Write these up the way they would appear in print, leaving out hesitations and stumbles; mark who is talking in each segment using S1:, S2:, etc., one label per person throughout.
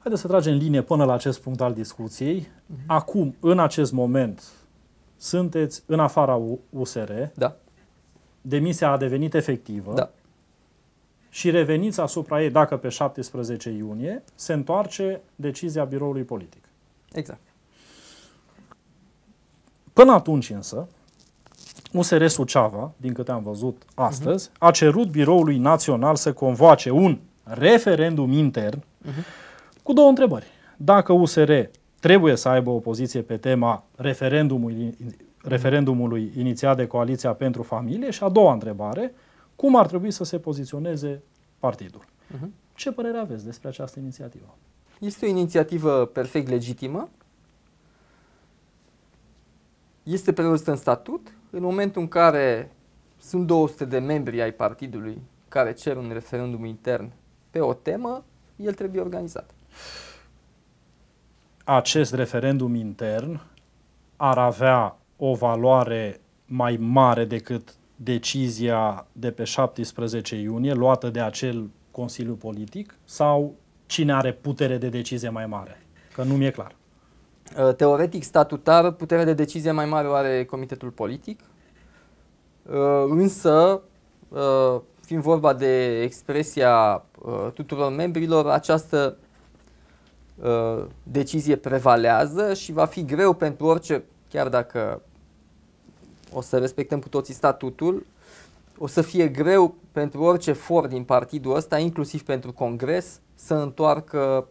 S1: Haideți să tragem linie până la acest punct al discuției. Acum, în acest moment, sunteți în afara USR.
S2: Da.
S1: Demisia a devenit efectivă.
S2: Da.
S1: Și reveniți asupra ei dacă pe 17 iunie se întoarce decizia biroului politic.
S2: Exact.
S1: Până atunci însă, USR Suceava, din câte am văzut astăzi, a cerut biroului național să convoace un referendum intern cu două întrebări. Dacă USR trebuie să aibă o poziție pe tema referendumului inițiat de Coaliția pentru Familie și a doua întrebare, cum ar trebui să se poziționeze partidul. Ce părere aveți despre această inițiativă?
S2: Este o inițiativă perfect legitimă. Este prevăzută în statut. În momentul în care sunt 200 de membri ai partidului care cer un referendum intern pe o temă, el trebuie organizat.
S1: Acest referendum intern ar avea o valoare mai mare decât decizia de pe 17 iunie luată de acel Consiliu Politic sau cine are putere de decizie mai mare? Că nu mi-e clar.
S2: Teoretic, statutar, puterea de decizie mai mare o are Comitetul Politic, însă, fiind vorba de expresia tuturor membrilor, această decizie prevalează și va fi greu pentru orice, chiar dacă o să respectăm cu toții statutul, o să fie greu pentru orice for din partidul ăsta, inclusiv pentru Congres, să întoarcă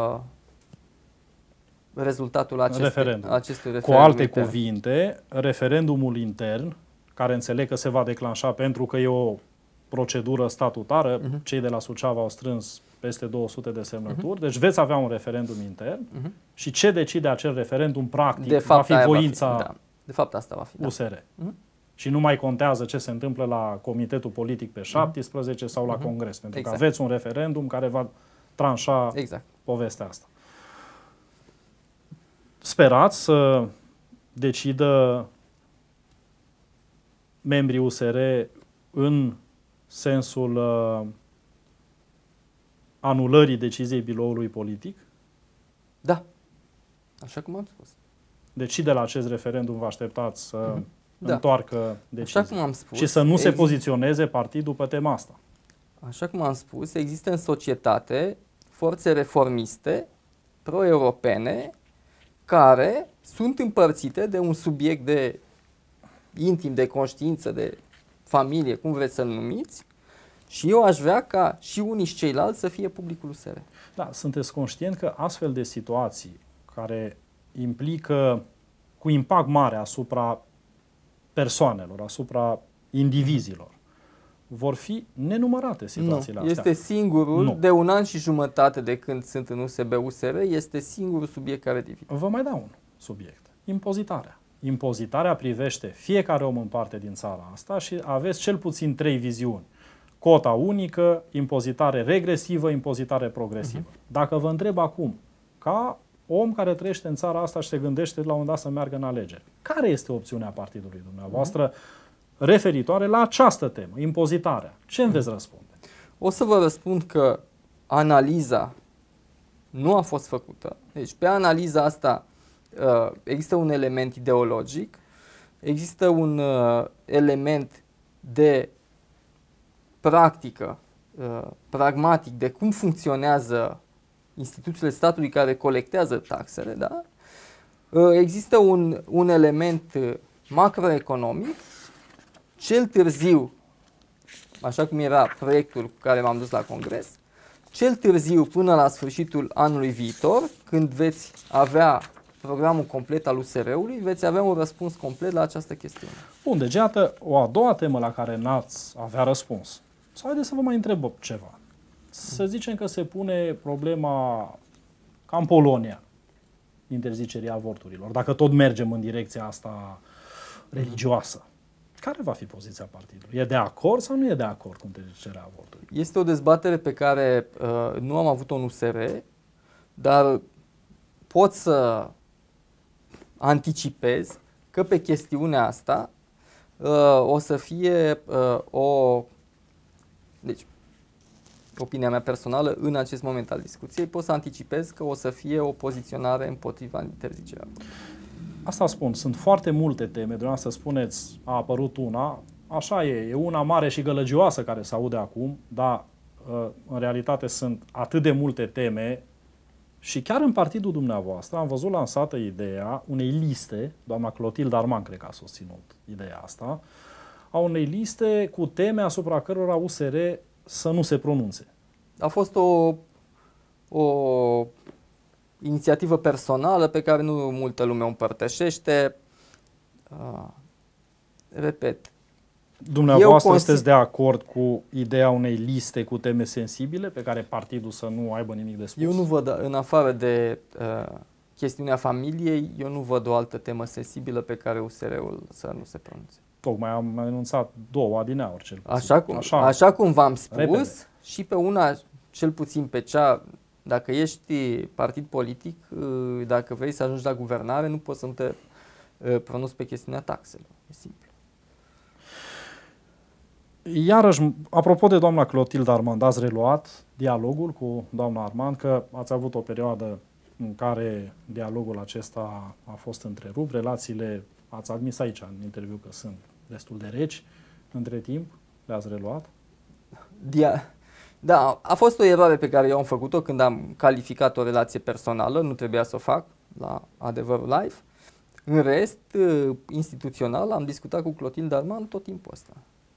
S2: rezultatul acestui referendum.
S1: Cu alte cuvinte, referendumul intern, care înțeleg că se va declanșa pentru că e o procedură statutară, cei de la Suceava au strâns peste 200 de semnături, deci veți avea un referendum intern și ce decide acel referendum practic
S2: de fapt,
S1: va fi voința
S2: de fapt asta va fi,
S1: USR. Și nu mai contează ce se întâmplă la Comitetul Politic pe 17 sau la Congres, pentru că aveți un referendum care va tranșa povestea asta. Sperați să decidă membrii USR în sensul anulării deciziei biroului politic?
S2: Da, așa cum am spus.
S1: Deci și de la acest referendum vă așteptați să întoarcă decizia.
S2: Așa cum am spus,
S1: și să nu se poziționeze partidul pe tema asta.
S2: Așa cum am spus, există în societate forțe reformiste, pro-europene, care sunt împărțite de un subiect de intim, de conștiință, de familie, cum vreți să-l numiți, și eu aș vrea ca și unii și ceilalți să fie publicul USR.
S1: Da, sunteți conștient că astfel de situații care implică cu impact mare asupra persoanelor, asupra indivizilor, vor fi nenumărate situațiile astea.
S2: Este singurul, de un an și jumătate de când sunt în USB-USR, este singurul subiect care divide.
S1: Vă mai dau un subiect. Impozitarea. Impozitarea privește fiecare om în parte din țara asta și aveți cel puțin 3 viziuni. Cota unică, impozitare regresivă, impozitare progresivă. Dacă vă întreb acum, ca om care trăiește în țara asta și se gândește la un moment dat să meargă în alegeri, care este opțiunea partidului dumneavoastră referitoare la această temă, impozitarea? Ce îmi veți răspunde?
S2: O să vă răspund că analiza nu a fost făcută. Deci pe analiza asta există un element ideologic, există un element de practică, pragmatic, de cum funcționează instituțiile statului care colectează taxele, da? Există un element macroeconomic, cel târziu, așa cum era proiectul cu care m-am dus la Congres, cel târziu până la sfârșitul anului viitor, când veți avea programul complet al USR-ului, veți avea un răspuns complet la această chestiune.
S1: Bun, deci iată o a doua temă la care n-ați avea răspuns. Sau haideți să vă mai întreb ceva. Să zicem că se pune problema, ca în Polonia, interzicerii avorturilor. Dacă tot mergem în direcția asta religioasă, care va fi poziția partidului? E de acord sau nu e de acord cu interzicerea avortului?
S2: Este o dezbatere pe care nu am avut-o în USR, dar pot să anticipez că pe chestiunea asta o să fie deci, opinia mea personală în acest moment al discuției, pot să anticipez că o să fie o poziționare împotriva interzicerea.
S1: Asta spun, sunt foarte multe teme, dumneavoastră spuneți, a apărut una, așa e una mare și gălăgioasă care se aude acum, dar în realitate sunt atât de multe teme și chiar în partidul dumneavoastră am văzut lansată ideea unei liste, doamna Clotilde Armand cred că a susținut ideea asta, a unei liste cu teme asupra cărora USR să nu se pronunțe.
S2: A fost o inițiativă personală pe care nu multă lume o împărtășește. Repet.
S1: Dumneavoastră sunteți de acord cu ideea unei liste cu teme sensibile pe care partidul să nu aibă nimic de spus?
S2: Eu nu văd, în afară de chestiunea familiei, eu nu văd o altă temă sensibilă pe care USR-ul să nu se pronunțe.
S1: Tocmai am anunțat două adineauri cel puțin.
S2: Așa cum v-am spus,
S1: repede.
S2: Și pe una, cel puțin pe cea, dacă ești partid politic, dacă vrei să ajungi la guvernare, nu poți să nu te pronunți pe chestiunea taxelor. E simplu.
S1: Iarăși, apropo de doamna Clotilde Armand, ați reluat dialogul cu doamna Armand, că ați avut o perioadă în care dialogul acesta a fost întrerupt, relațiile, ați admis aici în interviu că sunt destul de reci, între timp le-ați reluat?
S2: Da, a fost o eroare pe care eu am făcut-o când am calificat o relație personală, nu trebuia să o fac la Adevărul Live. În rest, instituțional, am discutat cu Clotilde Armand tot timpul ăsta.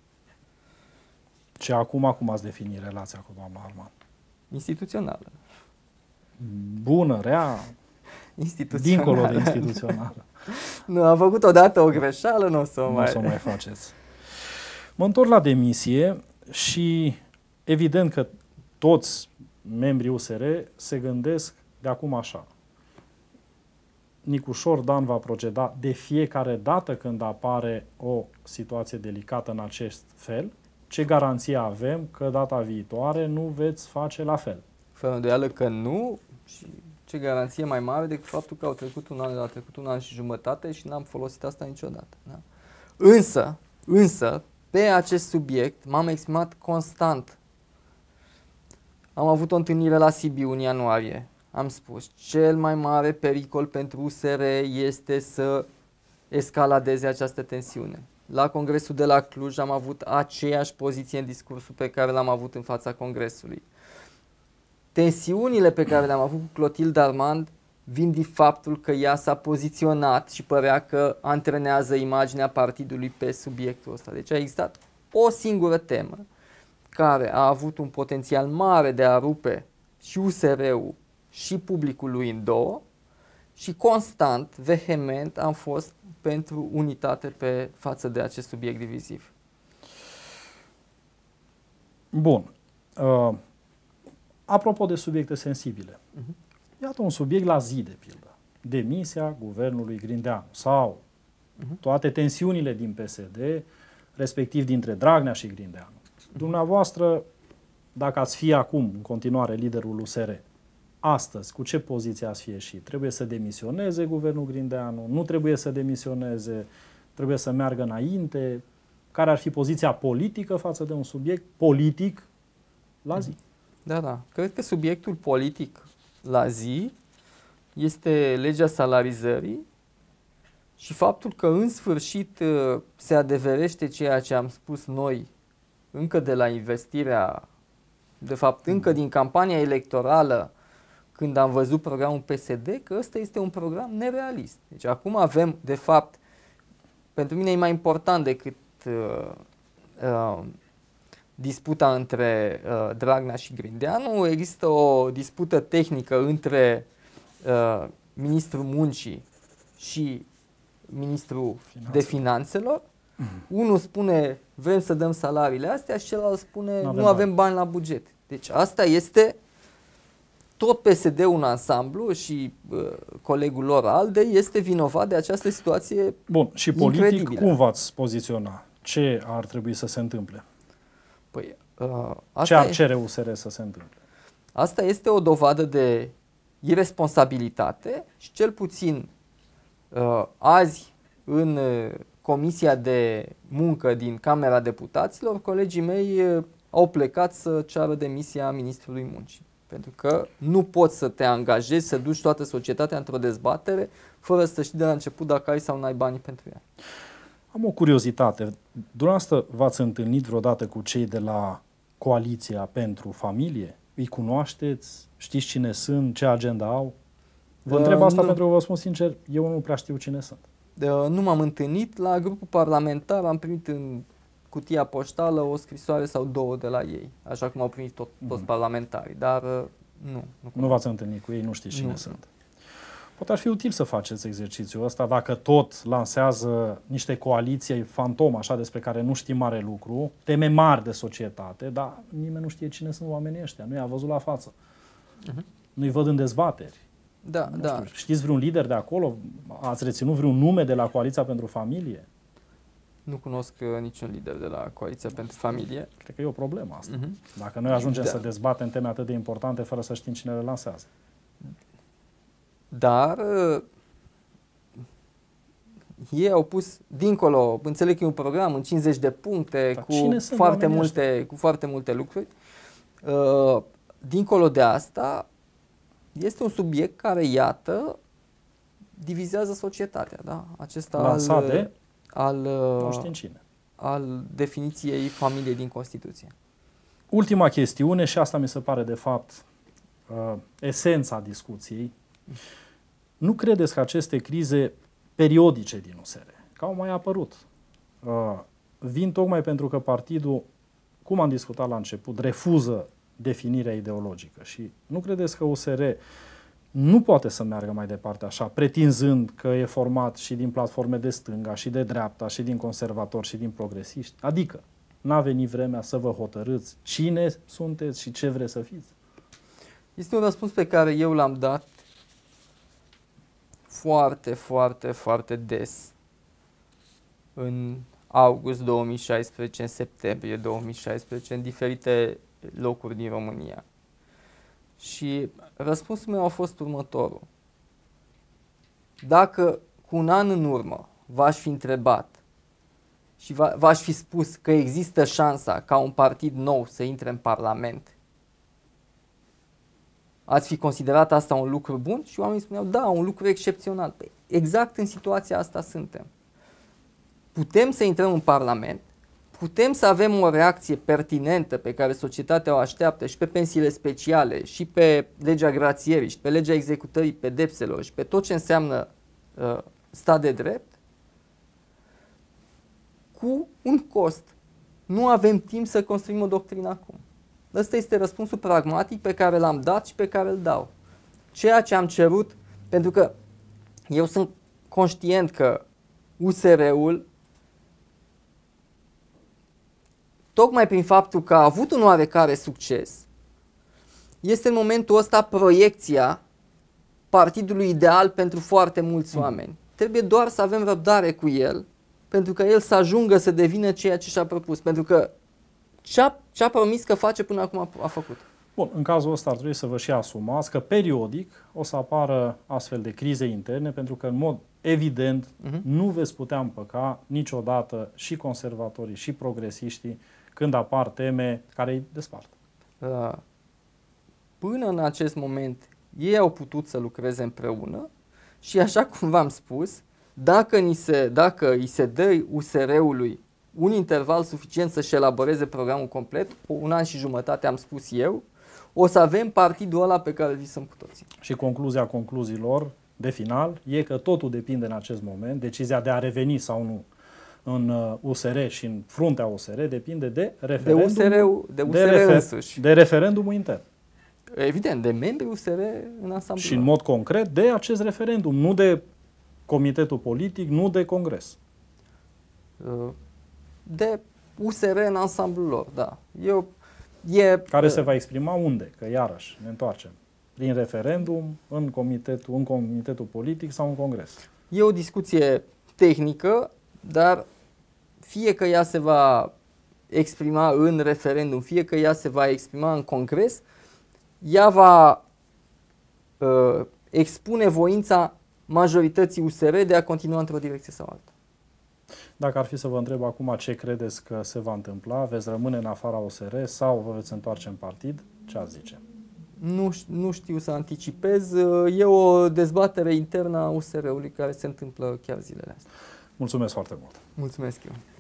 S1: Și acum, cum ați defini relația cu doamna Armand?
S2: Instituțională.
S1: Bună, rea? Dincolo de instituțională.
S2: Nu, am făcut odată o greșeală, nu o să o
S1: mai faceți. Mă întorc la demisie și evident că toți membrii USR se gândesc de acum așa. Nicușor Dan va proceda de fiecare dată când apare o situație delicată în acest fel. Ce garanție avem că data viitoare nu veți face la fel?
S2: Fără îndoială că nu, și ce garanție mai mare decât faptul că a trecut un an și jumătate și n-am folosit asta niciodată. Da? Însă, pe acest subiect m-am exprimat constant. Am avut o întâlnire la Sibiu în ianuarie. Am spus, cel mai mare pericol pentru USR este să escaladeze această tensiune. La Congresul de la Cluj am avut aceeași poziție în discursul pe care l-am avut în fața Congresului. Tensiunile pe care le-am avut cu Clotilde Armand vin din faptul că ea s-a poziționat și părea că antrenează imaginea partidului pe subiectul ăsta. Deci a existat o singură temă care a avut un potențial mare de a rupe și USR-ul și publicul lui în două și constant, vehement am fost pentru unitate față de acest subiect diviziv.
S1: Bun. Apropo de subiecte sensibile, iată un subiect la zi, de pildă. Demisia guvernului Grindeanu sau toate tensiunile din PSD, respectiv dintre Dragnea și Grindeanu. Dumneavoastră, dacă ați fi acum în continuare liderul USR, astăzi, cu ce poziție ați fi ieșit? Trebuie să demisioneze guvernul Grindeanu? Nu trebuie să demisioneze? Trebuie să meargă înainte? Care ar fi poziția politică față de un subiect politic la zi?
S2: Da. Cred că subiectul politic la zi este legea salarizării și faptul că în sfârșit se adeverește ceea ce am spus noi încă de la investirea, de fapt încă din campania electorală, când am văzut programul PSD, că ăsta este un program nerealist. Deci acum avem, de fapt, pentru mine e mai important decât disputa între Dragnea și Grindeanu. Există o dispută tehnică între ministrul muncii și ministrul de finanțelor. Unul spune vrem să dăm salariile astea și celălalt spune nu avem bani la buget. Deci asta este tot PSD-ul în ansamblu și colegul lor ALDE este vinovat de această situație.
S1: Bun, și politic cum v-ați poziționa? Ce ar trebui să se întâmple?
S2: Păi,
S1: ce ar cere USR să se întâmple?
S2: Asta este o dovadă de irresponsabilitate și cel puțin azi în Comisia de Muncă din Camera Deputaților, colegii mei au plecat să ceară demisia ministrului muncii. Pentru că nu poți să te angajezi, să duci toată societatea într-o dezbatere fără să știi de la început dacă ai sau nu ai banii pentru ea.
S1: Am o curiozitate. Dumneavoastră v-ați întâlnit vreodată cu cei de la Coaliția pentru Familie? Îi cunoașteți? Știți cine sunt? Ce agenda au? Vă întreb asta pentru că vă spun sincer, eu nu prea știu cine sunt.
S2: Nu m-am întâlnit. La grupul parlamentar am primit în cutia poștală o scrisoare sau două de la ei, așa cum au primit toți parlamentarii, dar
S1: nu v-ați întâlnit cu ei, nu știți cine sunt. Poate ar fi util să faceți exercițiul ăsta dacă tot lansează niște coaliții fantom, așa, despre care nu știm mare lucru, teme mari de societate, dar nimeni nu știe cine sunt oamenii ăștia, nu i-a văzut la față. Nu-i văd în dezbateri.
S2: Da.
S1: Știu, știți vreun lider de acolo? Ați reținut vreun nume de la Coaliția pentru Familie?
S2: Nu cunosc niciun lider de la Coaliția pentru Familie.
S1: Cred că e o problemă asta. Dacă noi ajungem să dezbatem teme atât de importante fără să știm cine le lansează.
S2: Dar ei au pus dincolo, înțeleg că e un program în 50 de puncte cu foarte multe lucruri. Dincolo de asta, este un subiect care, iată, divizează societatea. Da? Acesta al definiției familiei din Constituție.
S1: Ultima chestiune, și asta mi se pare de fapt esența discuției. Nu credeți că aceste crize periodice din USR, că au mai apărut, vin tocmai pentru că partidul, cum am discutat la început, refuză definirea ideologică și nu credeți că USR nu poate să meargă mai departe așa, pretinzând că e format și din platforme de stânga, și de dreapta, și din conservatori, și din progresiști? Adică, n-a venit vremea să vă hotărâți cine sunteți și ce vreți să fiți?
S2: Este un răspuns pe care eu l-am dat foarte des în august 2016, în septembrie 2016, în diferite locuri din România. Și răspunsul meu a fost următorul. Dacă cu un an în urmă v-aș fi întrebat și v-aș fi spus că există șansa ca un partid nou să intre în Parlament, ați fi considerat asta un lucru bun? Și oamenii spuneau, da, un lucru excepțional. Păi, exact în situația asta suntem. Putem să intrăm în Parlament, putem să avem o reacție pertinentă pe care societatea o așteaptă și pe pensiile speciale, și pe legea grațierii, și pe legea executării pedepselor, și pe tot ce înseamnă stat de drept, cu un cost. Nu avem timp să construim o doctrină acum. Ăsta este răspunsul pragmatic pe care l-am dat și pe care îl dau. Ceea ce am cerut, pentru că eu sunt conștient că USR-ul, tocmai prin faptul că a avut un oarecare succes, este în momentul ăsta proiecția partidului ideal pentru foarte mulți oameni. Trebuie doar să avem răbdare cu el, pentru că el să ajungă să devină ceea ce și-a propus. Pentru că ce a promis că face până acum a făcut.
S1: Bun, în cazul ăsta ar trebui să vă și asumați că periodic o să apară astfel de crize interne, pentru că în mod evident nu veți putea împăca niciodată și conservatorii și progresiștii când apar teme care îi despart.
S2: Până în acest moment ei au putut să lucreze împreună și, așa cum v-am spus, dacă îi se dă USR-ului un interval suficient să-și elaboreze programul complet, un an și jumătate am spus eu, o să avem partidul ăla pe care îl visăm cu toții.
S1: Și concluzia concluziilor de final e că totul depinde în acest moment, decizia de a reveni sau nu în USR și în fruntea USR depinde de referendum, de referendumul intern.
S2: Evident, de membrii USR în ansamblu.
S1: Și în mod concret de acest referendum, nu de comitetul politic, nu de congres.
S2: De USR în ansamblul lor, da.
S1: Care se va exprima unde? Că iarăși ne întoarcem. Prin referendum, în comitetul politic sau în congres.
S2: E o discuție tehnică, dar fie că ea se va exprima în referendum, fie că ea se va exprima în congres, ea va expune voința majorității USR de a continua într-o direcție sau alta.
S1: Dacă ar fi să vă întreb acum ce credeți că se va întâmpla, veți rămâne în afara OSR sau vă veți întoarce în partid, ce ați zice?
S2: Nu știu să anticipez. E o dezbatere internă a USR-ului care se întâmplă chiar zilele astea.
S1: Mulțumesc foarte mult!
S2: Mulțumesc eu!